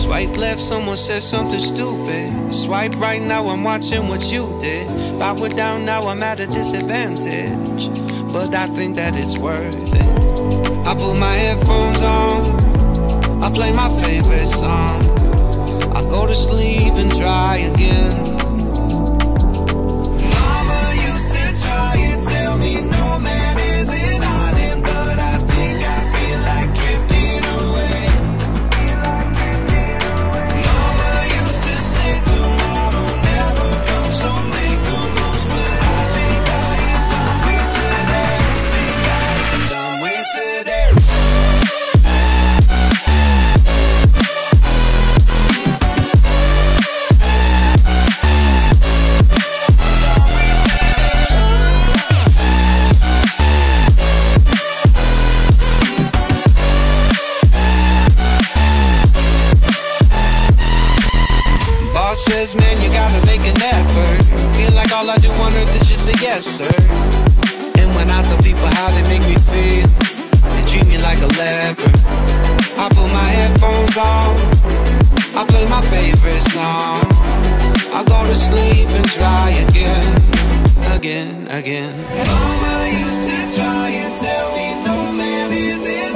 Swipe left, someone said something stupid. Swipe right, now I'm watching what you did. Power down, now I'm at a disadvantage, but I think that it's worth it. I put my headphones on, I play my favorite song, I go to sleep and try again. Mama used to try and tell me no man is an island, but I think I feel like drifting away. Mama used to say tomorrow never comes, so make the most, but I think I am done with today. Think I am done with today. Says, man, you gotta make an effort. Feel like all I do on earth is just say yes, sir. And when I tell people how they make me feel, they treat me like a leper. I put my headphones on, I play my favorite song, I go to sleep and try again, again, again. Mama used to try and tell me no man is in